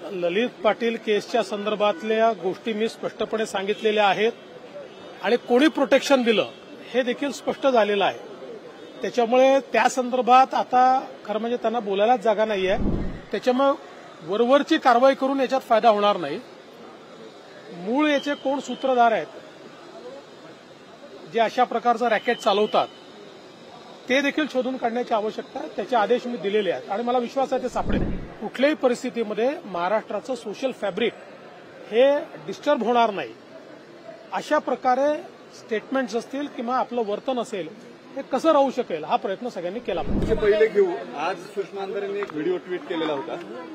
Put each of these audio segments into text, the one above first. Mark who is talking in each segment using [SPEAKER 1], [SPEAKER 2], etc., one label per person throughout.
[SPEAKER 1] ललित पाटील केसच्या संदर्भातल्या गोष्टी मी स्पष्टपणे सांगितलेल्या आहेत आणि कोणी प्रोटेक्शन दिलं हे देखील स्पष्ट झालेलं आहे। त्याच्यामुळे त्या संदर्भात आता खरं म्हणजे त्यांना बोलायलाच जागा नाहीये। त्याच्यामुळे वरवरची कारवाई करून याच्यात फायदा होणार नाही। मूळ याचे कोण सूत्रधार आहेत जे अशा प्रकारचं रॅकेट चालवतात ते देखील शोधून काढण्याची आवश्यकता आहे। त्याचे आदेश मी दिलेले आहेत आणि मला विश्वास आहे ते सापडेल। कुठल्याही परिस्थितीमध्ये महाराष्ट्राचं सोशल फॅब्रिक हे डिस्टर्ब होणार नाही अशा प्रकारे स्टेटमेंट्स असतील किंवा आपलं वर्तन असेल हे कसं राहू शकेल हा प्रयत्न सगळ्यांनी केला पाहिजे।
[SPEAKER 2] पहिले घेऊ, आज सुषमा अंधारेंनी एक व्हिडिओ ट्विट केलेला होता।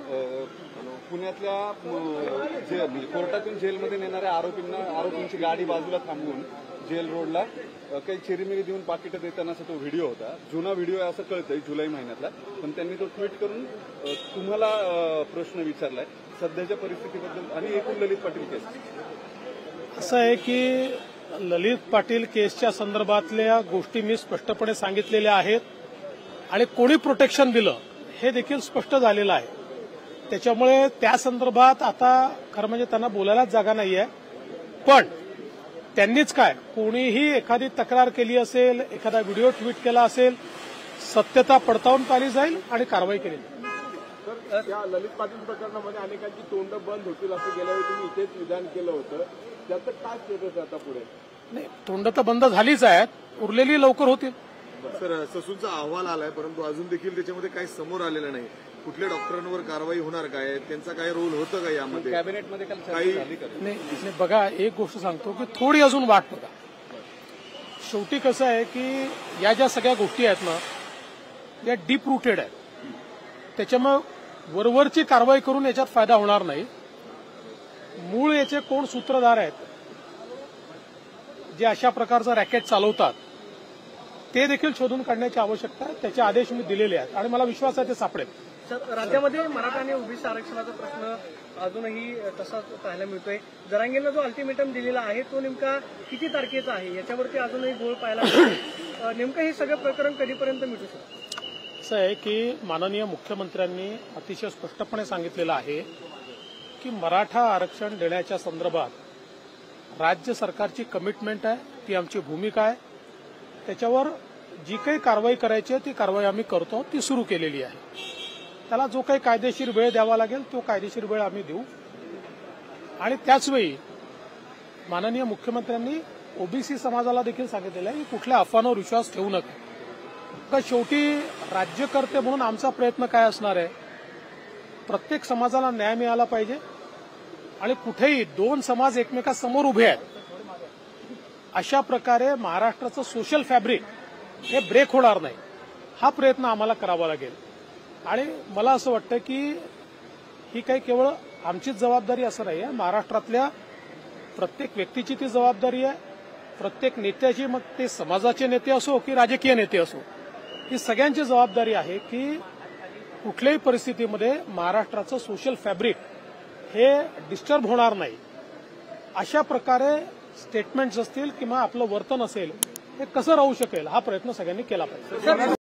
[SPEAKER 2] पुण्यातल्या कोर्टातून जेलमध्ये नेणाऱ्या आरोपींची गाडी बाजूला थांबवून जेल रोडला काही चिरीमिरी देऊन पाकिटं देतानाचा तो व्हिडिओ होता। जुना व्हिडिओ आहे असं कळतंय, जुलै महिन्यातला, पण त्यांनी तो ट्विट करून तुम्हाला प्रश्न विचारलाय सध्याच्या परिस्थितीबद्दल आणि एकूण ललित पाटील केस।
[SPEAKER 1] असं आहे की ललित पाटील केसच्या संदर्भातल्या गोष्टी मी स्पष्टपणे सांगितलेल्या आहेत आणि कोणी प्रोटेक्शन दिलं हे देखील स्पष्ट झालेलं आहे। त्याच्यामुळे त्या संदर्भात आता खरं म्हणजे त्यांना बोलायलाच जागा नाहीये। पण त्यांनीच काय कोणीही एखादी तक्रार केली असेल, एखादा व्हिडिओ ट्विट केला असेल, सत्यता पडताळून पाहिली जाईल आणि कारवाई केली जाईल।
[SPEAKER 3] या ललित पाटील प्रकरणामध्ये अनेकांची तोंड बंद होतील असं गेल्या वेळी तुम्ही इथेच विधान केलं होतं, त्याचं काय स्टेटस आता पुढे?
[SPEAKER 1] नाही, तोंड तर बंद झालीच आहेत, उरलेली लवकर होतील।
[SPEAKER 4] सर, ससूनचा अहवाल आलाय परंतु अजून देखील त्याच्यामध्ये काही समोर आलेलं नाही। कुठल्या डॉक्टरांवर कारवाई होणार काय, त्यांचा काय रोल होतं का यामध्ये?
[SPEAKER 2] कॅबिनेटमध्ये
[SPEAKER 1] नाही, बघा एक गोष्ट सांगतो की थोडी अजून वाट बघा। शेवटी कसं आहे की या ज्या सगळ्या गोष्टी आहेत ना या डीप रूटेड आहेत। त्याच्यामुळे वरवरची कारवाई करून याच्यात फायदा होणार नाही। मूळ याचे कोण सूत्रधार आहेत जे अशा प्रकारचं रॅकेट चालवतात ते देखील शोधून काढण्याची आवश्यकता आहे। त्याचे आदेश मी दिलेले आहेत आणि मला विश्वास आहे ते सापडेल।
[SPEAKER 5] राज्यामध्ये मराठा आणि ओबीसी आरक्षणाचा प्रश्न अजूनही तसाच पाहायला मिळतोय। जरांगेंना जो अल्टिमेटम दिलेला आहे तो नेमका किती तारखेचा आहे याच्यावरती अजूनही गोळ पाहायला मिळतोय। नेमकं हे सगळं प्रकरण कधीपर्यंत मिटू शकतं?
[SPEAKER 1] असं आहे की माननीय मुख्यमंत्र्यांनी अतिशय स्पष्टपणे सांगितलेलं आहे की मराठा आरक्षण देण्याच्या संदर्भात राज्य सरकारची कमिटमेंट आहे, ती आमची भूमिका आहे। त्याच्यावर जी काही कारवाई करायची आहे ती कारवाई आम्ही करतो, ती सुरू केलेली आहे। त्याला जो काही कायदेशीर वेळ द्यावा लागेल तो कायदेशीर वेळ आम्ही देऊ आणि त्याचवेळी माननीय मुख्यमंत्र्यांनी ओबीसी समाजाला देखील सांगितलेलं आहे की कुठल्या अफवांवर विश्वास ठेवू नका। शेवटी राज्यकर्ते म्हणून आमचा प्रयत्न काय असणार आहे, प्रत्येक समाजाला न्याय मिळाला पाहिजे आणि कुठेही दोन समाज एकमेकांसमोर उभे आहेत अशा प्रकारे महाराष्ट्राचं सोशल फॅब्रिक हे ब्रेक होणार नाही हा प्रयत्न आम्हाला करावा लागेल। आणि मला असं वाटतं की ही काही केवळ आमचीच जबाबदारी असं नाही आहे, महाराष्ट्रातल्या प्रत्येक व्यक्तीची ती जबाबदारी आहे, प्रत्येक नेत्याची, मग ते समाजाचे नेते असो की राजकीय नेते असो, ही सगळ्यांची जबाबदारी आहे की कुठल्याही परिस्थितीमध्ये महाराष्ट्राचं सोशल फॅब्रिक हे डिस्टर्ब होणार नाही अशा प्रकारे स्टेटमेंट्स असतील किंवा आपलं वर्तन असेल हे कसं राहू शकेल हा प्रयत्न सगळ्यांनी केला पाहिजे।